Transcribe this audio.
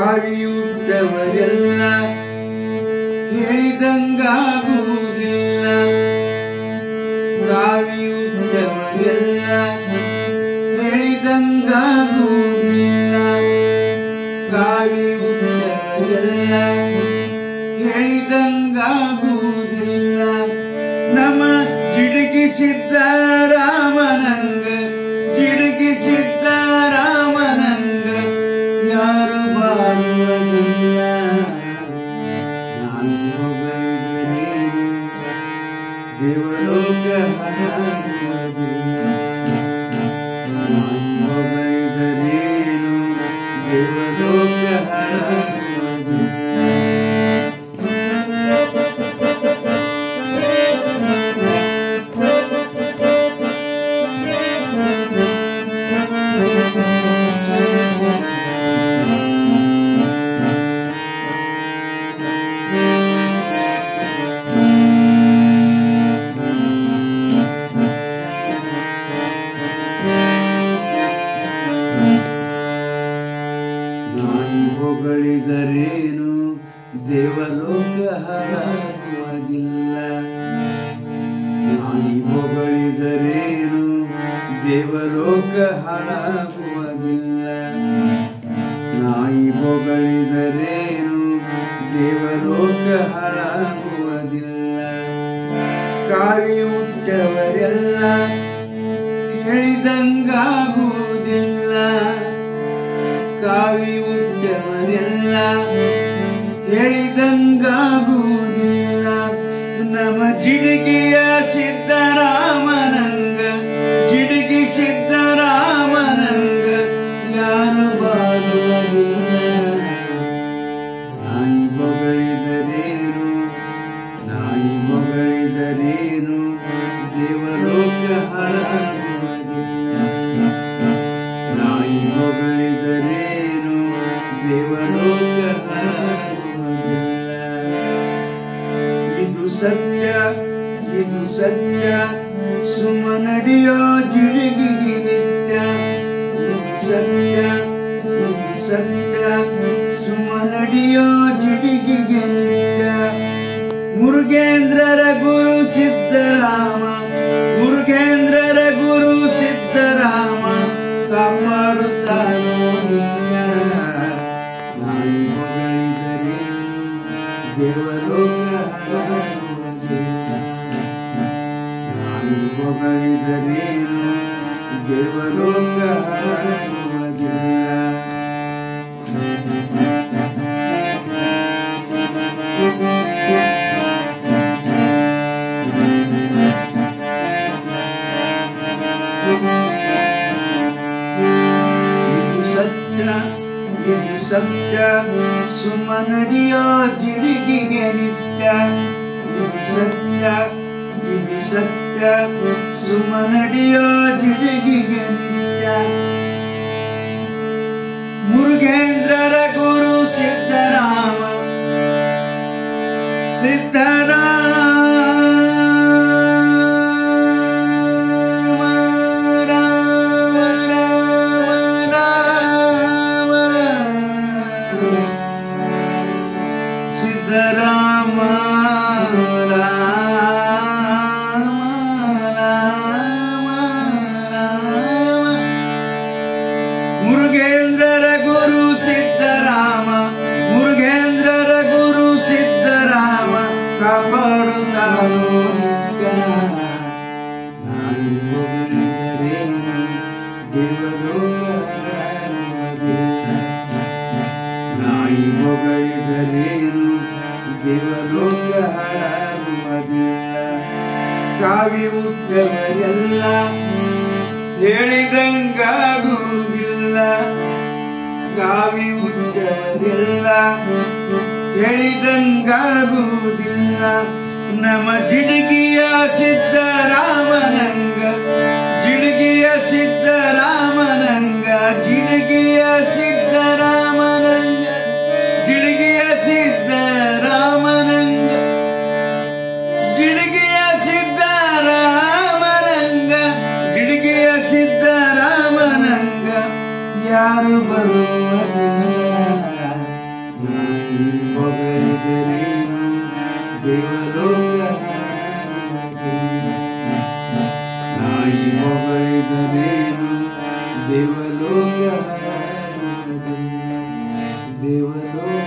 ಕಾವಿಯುಟ್ಟವರೆಲ್ಲ ಹೇಳಿದಂಗಾಗುವುದಿಲ್ಲ. ಕಾವಿಯುಟ್ಟವರೆಲ್ಲ ಹೇಳಿದಂಗಾಗುವುದಿಲ್ಲ. ಕಾವಿಯುಟ್ಟವರೆಲ್ಲ ಹೇಳಿದಂಗಾಗುವುದಿಲ್ಲ. ನಮ್ಮ ಜಿಡುಗಿ ಸಿದ್ದರಾಮನಂಗ ಜಿಡುಗಿ ಸಿದ್ದರಾಮನಂಗ ಯಾರು ಬಾಳುವುದಿಲ್ಲ. ನಾನು ಹೊಗಳಿದರೇನು ದೇವಲೋಕ ಹಾಳುವುದಿಲ್ಲ. ನಾನು ಹೊಗಳಿದರೇನು ದೇವಲೋಕ ಹಾಳುವುದಿಲ್ಲ. ಹೊಗಳಿದರೇನು ದೇವಲೋಕ ಹಾಳಾಗುವುದಿಲ್ಲ. ನಾಯಿ ಹೊಗಳಿದರೇನು ದೇವಲೋಕ ಹಾಳಾಗುವುದಿಲ್ಲ. ನಾಯಿ ಹೊಗಳಿದರೇನು ದೇವಲೋಕ ಹಾಳಾಗುವುದಿಲ್ಲ. ಕಾವಿಯುಟ್ಟವರೆಲ್ಲ ಹೇಳಿದಂಗಾಗುವುದಿಲ್ಲ. ಕಾವಿಯುಟ್ಟವರೆಲ್ಲ ಹೇಳಿದಂಗಾಗುವುದಿಲ್ಲ. ನಮ್ಮ ಜಿಡುಗಿಯ ಸಿದ್ದರಾಮನಂಗ ಜಿಡುಗಿ ಸಿದ್ದರಾಮನಂಗ ಯಾರು ಬಾಳುವುದಿಲ್ಲ. ನಾಯಿ ಹೊಗಳಿದರೇನು ನಾಯಿ ಹೊಗಳಿದರೇನು ದೇವಲೋಕ ಹಾಳಾಗುವುದಿಲ್ಲ. ನಾಯಿ ಹೊಗಳಿದರೇನು ದೇವಲೋಕ ಹಾಳಾಗುವುದಿಲ್ಲ. ಇದು ಸತ್ಯ ಇದು ಸತ್ಯ ಸುಮ್ಮನಡಿಯೋ ಜಿಡುಗಿಗೆ ನಿತ್ಯ. ಇದು ಸತ್ಯ ಇದು ಸತ್ಯ ಸುಮ್ಮನಡಿಯೋ ಜಿಡುಗಿಗೆ ನಿತ್ಯ. ಮುರುಗೇಂದ್ರರ ಗುರು ಸಿದ್ದರಾಮ ಮುರುಗೇಂದ್ರರ ಗುರು ಸಿದ್ದರಾಮ ಕಾಪಾಡುತ್ತಾನೋ ನಿತ್ಯ. ನಾಯಿ ಹೊಗಳಿದರೇನು ದೇವಲೋಕ ಹಾಳಾಗುವುದಿಲ್ಲ. ನಾಯಿ ಹೊಗಳಿದರೇನು ದೇವಲೋಕ ಹಾಳಾಗುವುದಿಲ್ಲ. ಇದು ಸತ್ಯ ಸುಮ್ಮನಡಿಯೋ ಜಿಡುಗಿಗೆ ನಿತ್ಯ. ಇದು ಸತ್ಯ ಸುಮ್ಮನಡಿಯೋ ಜಿಡುಗಿಗೆ ನಿತ್ಯ. ಮುರುಗೇಂದ್ರರ ಗುರು ಸಿದ್ದರಾಮ ಸಿದ್ದರಾಮ ರಾಮ ರಾಮ ರಾಮ. ಮುರುಗೇಂದ್ರರ ಗುರು ಸಿದ್ದರಾಮ ಮುರುಗೇಂದ್ರರ ಗುರು ಸಿದ್ದರಾಮ ಕಾಪಾಡುತ್ತಾನೋ ನಿತ್ಯ. ನಾಯಿ ಹೊಗಳಿದರೇನು ದೇವಲೋಕ ಹಾಳಾಗುವುದಿಲ್ಲ. ನಾಯಿ ಹೊಗಳಿದರೇನು ದೇವಲೋಕ ಹಾಳಾಗುವುದಿಲ್ಲ. ಕಾವಿಯುಟ್ಟವರೆಲ್ಲ ಹೇಳಿದಂಗಾಗುವುದಿಲ್ಲ. ಕಾವಿಯುಟ್ಟವರೆಲ್ಲ ಹೇಳಿದಂಗಾಗುವುದಿಲ್ಲ. ನಮ್ಮ ಜಿಡುಗಿಯ ಸಿದ್ದರಾಮನಂಗ ಜಿಡುಗಿಯ ಸಿದ್ದರಾಮನಂಗ ಜಿಡುಗಿಯ ಸಿದ್ದರಾಮನಂಗ ಜಿಡುಗಿಯ ಸಿದ್ದರಾಮನಂಗ ಜಿಡುಗಿಯ ಸಿದ್ದರಾಮನಂಗ ಜಿಡುಗಿಯ ಸಿದ್ದರಾಮನಂಗ ಯಾರು ಬರುವುದಿಲ್ಲ. ದೇವಲೋಕ ನಾಯಿ ಹೊಗಳಿದರೇನು ದೇವಲೋಕ ದೇವಲೋಕ